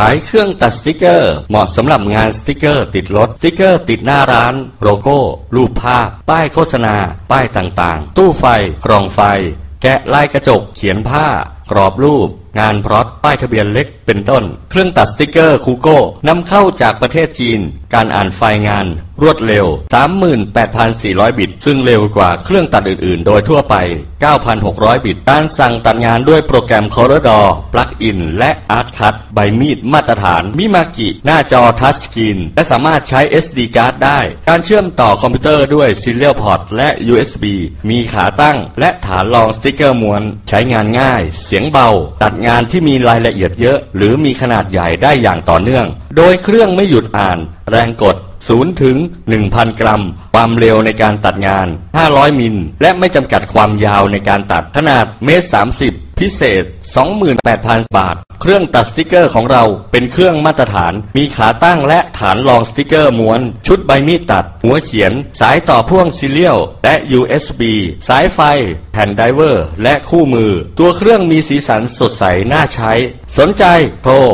ายเครื่องตัดสติกเกอร์เหมาะสำหรับงานสติกเกอร์ติดรถสติกเกอร์ติดหน้าร้านโลโก้รูปภาพป้ายโฆษณาป้ายต่างๆตู้ไฟกล่องไฟแกะลายกระจกเขียนผ้ากรอบรูปงานพร็อตป้ายทะเบียนเล็กเป็นต้นเครื่องตัดสติกเกอร์คูโก้นำเข้าจากประเทศจีนการอ่านไฟล์งานรวดเร็ว 38,400 บิตซึ่งเร็วกว่าเครื่องตัดอื่นๆโดยทั่วไป 9,600 บิตการสั่งตัดงานด้วยโปรแกรม Corridor Plug-in และ ArtCut ใบมีดมาตรฐานมิมากิหน้าจอทัชสกรีนและสามารถใช้ SD card ได้การเชื่อมต่อคอมพิวเตอร์ด้วย Serial Port และ USB มีขาตั้งและฐานรองสติกเกอร์ม้วนใช้งานง่ายเสียงเบาตัดงานที่มีรายละเอียดเยอะหรือมีขนาดใหญ่ได้อย่างต่อเนื่องโดยเครื่องไม่หยุดอ่านแรงกด0 ถึง 1,000 กรัมความเร็วในการตัดงาน500มิลและไม่จำกัดความยาวในการตัดขนาด1.30 พิเศษ 28,000 บาทเครื่องตัดสติกเกอร์ของเราเป็นเครื่องมาตรฐานมีขาตั้งและฐานรองสติกเกอร์ม้วนชุดใบมีดตัดหัวเขียนสายต่อพ่วงซีเรียลและ USB สายไฟแผ่นไดเวอร์และคู่มือตัวเครื่องมีสีสันสดใสน่าใช้สนใจโทร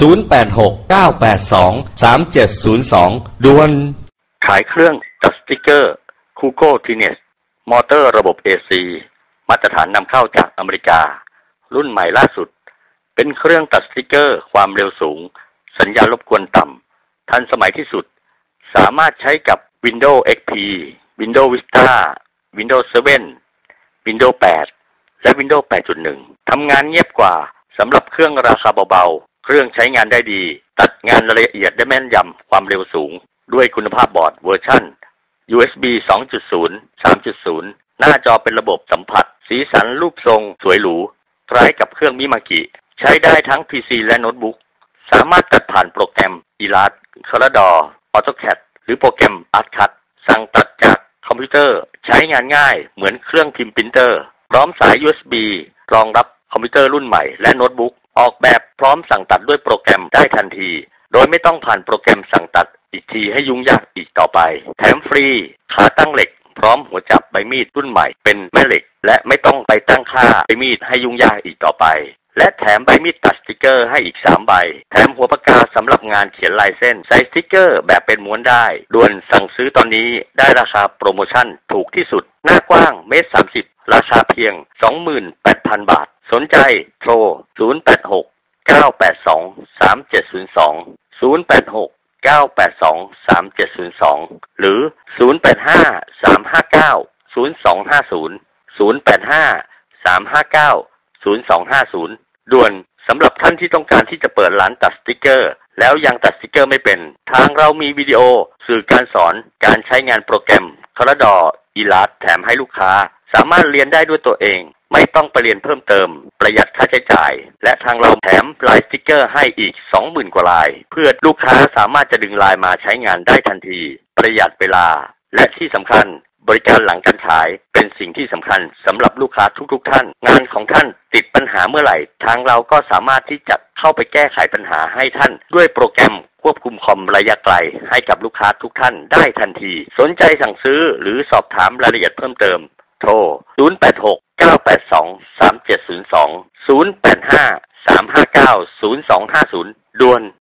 086-982-3702 ด่วนขายเครื่องตัดสติกเกอร์คูโก้ทีเนสมอเตอร์ระบบ AC มาตรฐานนำเข้าจากอเมริการุ่นใหม่ล่าสุดเป็นเครื่องตัดสติกเกอร์ความเร็วสูงสัญญาณรบกวนต่ำทันสมัยที่สุดสามารถใช้กับ Windows XP Windows Vista Windows 7 Windows 8 และ Windows 8.1 ทำงานเงียบกว่าสำหรับเครื่องราคาเบาๆเครื่องใช้งานได้ดีตัดงานละเอียดได้แม่นยำความเร็วสูงด้วยคุณภาพบอร์ดเวอร์ชัน USB 2.0 3.0 หน้าจอเป็นระบบสัมผัสสีสันรูปทรงสวยหรูคล้ายกับเครื่องมิมากิใช้ได้ทั้ง PC และโน้ตบุ๊กสามารถตัดผ่านโปรแกรม Corridor AutoCAD หรือโปรแกรม ArtCut สั่งตัดจากคอมพิวเตอร์ใช้งานง่ายเหมือนเครื่องพิมพ์ปรินเตอร์พร้อมสาย USB รองรับคอมพิวเตอร์รุ่นใหม่และโน้ตบุ๊กออกแบบพร้อมสั่งตัดด้วยโปรแกรมได้ทันทีโดยไม่ต้องผ่านโปรแกรมสั่งตัดอีกทีให้ยุ่งยากอีกต่อไปแถมฟรีขาตั้งเหล็กพร้อมหัวจับใบมีดรุ่นใหม่เป็นแม่เหล็กและไม่ต้องไปตั้งค่าใบมีดให้ยุ่งยากอีกต่อไปและแถมใบมีดตัดสติกเกอร์ให้อีก3ใบแถมหัวปากกาสำหรับงานเขียนลายเส้นใส่สติกเกอร์แบบเป็นม้วนได้ด่วนสั่งซื้อตอนนี้ได้ราคาโปรโมชั่นถูกที่สุดหน้ากว้าง1.30 ราคาเพียง 28,000 บาทสนใจโทร 086-982-3702 086-982-3702 หรือ 085-359-0250 085-359-0250 ด่วนสำหรับท่านที่ต้องการที่จะเปิดร้านตัดสติกเกอร์แล้วยังตัดสติกเกอร์ไม่เป็นทางเรามีวิดีโอสื่อการสอนการใช้งานโปรแกรม Corridor Illustrator แถมให้ลูกค้าสามารถเรียนได้ด้วยตัวเองไม่ต้องไปเรียนเพิ่มเติมประหยัดค่าใช้จ่ายและทางเราแถมลายสติกเกอร์ให้อีก 20,000 กว่าลายเพื่อลูกค้าสามารถจะดึงลายมาใช้งานได้ทันทีประหยัดเวลาและที่สำคัญบริการหลังการขายเป็นสิ่งที่สำคัญสำหรับลูกค้าทุกท่านงานของท่านติดปัญหาเมื่อไหร่ทางเราก็สามารถที่จะเข้าไปแก้ไขปัญหาให้ท่านด้วยโปรแกรมควบคุมคอมระยะไกลให้กับลูกค้าทุกท่านได้ทันทีสนใจสั่งซื้อหรือสอบถามรายละเอียดเพิ่มเติมโทร 086-982-3702 085-359-0250 ด่วน